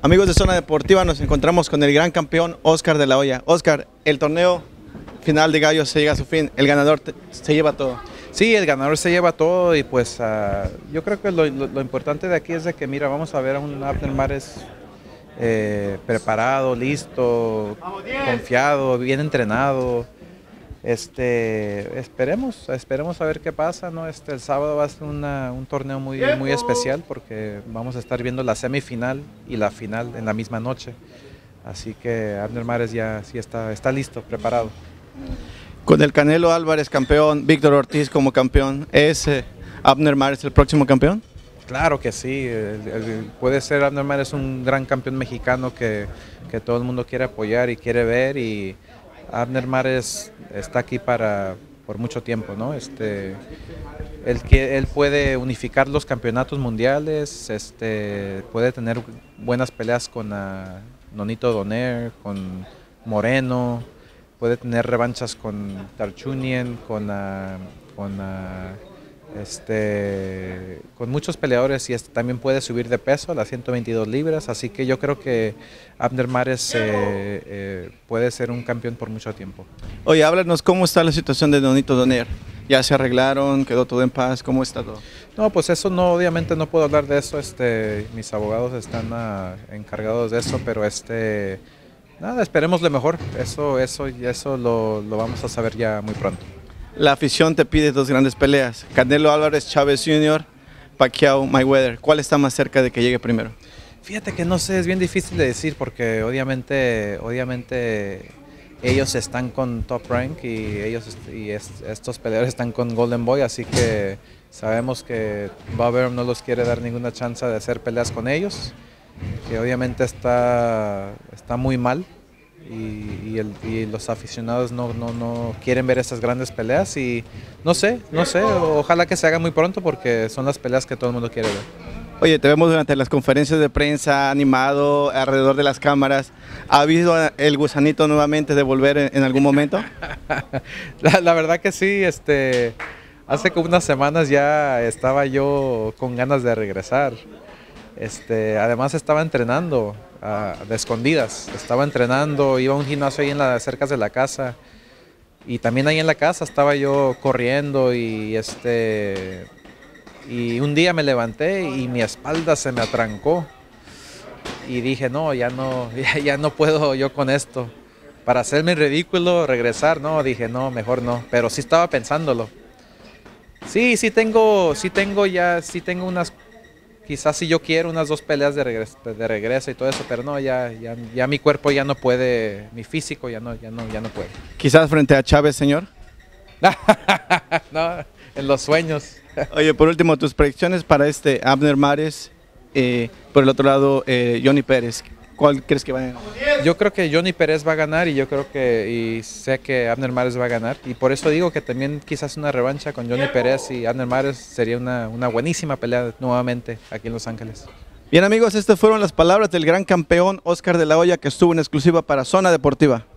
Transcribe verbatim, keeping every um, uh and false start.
Amigos de Zona Deportiva, nos encontramos con el gran campeón Oscar de la Hoya. Oscar, el torneo final de Gallos se llega a su fin, el ganador te, se lleva todo. Sí, el ganador se lleva todo y pues uh, yo creo que lo, lo, lo importante de aquí es de que mira, vamos a ver a un Abner Mares eh, preparado, listo, confiado, bien entrenado. Este, esperemos, esperemos a ver qué pasa, ¿no? Este, el sábado va a ser una, un torneo muy, muy especial porque vamos a estar viendo la semifinal y la final en la misma noche. Así que Abner Mares ya sí está, está listo, preparado. Con el Canelo Álvarez campeón, Víctor Ortiz como campeón, ¿es eh, Abner Mares el próximo campeón? Claro que sí, el, el, puede ser Abner Mares un gran campeón mexicano que, que todo el mundo quiere apoyar y quiere ver, y Abner Mares está aquí para por mucho tiempo, ¿no? Este, él, él puede unificar los campeonatos mundiales, este, puede tener buenas peleas con uh, Nonito Donaire, con Moreno, puede tener revanchas con Tarchunien, con, uh, con, uh, este, con muchos peleadores, y este, también puede subir de peso a las ciento veintidós libras, así que yo creo que Abner Mares eh, eh, puede ser un campeón por mucho tiempo. Oye, háblanos cómo está la situación de Nonito Donaire. ¿Ya se arreglaron? ¿Quedó todo en paz? ¿Cómo está todo? No, pues eso no, obviamente no puedo hablar de eso, este, mis abogados están uh, encargados de eso, pero este, nada, esperemos lo mejor, eso, eso, eso lo, lo vamos a saber ya muy pronto. La afición te pide dos grandes peleas, Canelo Álvarez, Chávez junior, Pacquiao, Mayweather. ¿Cuál está más cerca de que llegue primero? Fíjate que no sé, es bien difícil de decir porque obviamente, obviamente ellos están con Top Rank y, ellos, y es, estos peleadores están con Golden Boy, así que sabemos que Bob Arum no los quiere dar ninguna chance de hacer peleas con ellos, que obviamente está, está muy mal. Y, y, el, y los aficionados no, no, no quieren ver esas grandes peleas y no sé, no sé, ojalá que se haga muy pronto porque son las peleas que todo el mundo quiere ver. Oye, te vemos durante las conferencias de prensa, animado, alrededor de las cámaras. ¿Ha habido el gusanito nuevamente de volver en, en algún momento? la, la verdad que sí, este, hace como unas semanas ya estaba yo con ganas de regresar. Este, además estaba entrenando uh, de escondidas, estaba entrenando, iba a un gimnasio ahí en las cercas de la casa y también ahí en la casa estaba yo corriendo y este y un día me levanté y mi espalda se me atrancó y dije no, ya no, ya, ya no puedo yo con esto, para hacerme el ridículo, regresar, no, dije no, mejor no, pero sí estaba pensándolo. Sí, sí tengo, sí tengo ya, sí tengo unas quizás si yo quiero unas dos peleas de regreso, de regreso y todo eso, pero no, ya, ya, ya mi cuerpo ya no puede, mi físico ya no, ya no, ya no puede. Quizás frente a Chávez, señor. No, en los sueños. Oye, por último, tus predicciones para este Abner Mares, eh, por el otro lado, eh, Johnny Pérez. ¿Cuál crees que va a ganar? Yo creo que Johnny Pérez va a ganar y yo creo que, y sé que Abner Mares va a ganar. Y por eso digo que también quizás una revancha con Johnny Pérez y Abner Mares sería una, una buenísima pelea nuevamente aquí en Los Ángeles. Bien amigos, estas fueron las palabras del gran campeón Oscar de la Hoya, que estuvo en exclusiva para Zona Deportiva.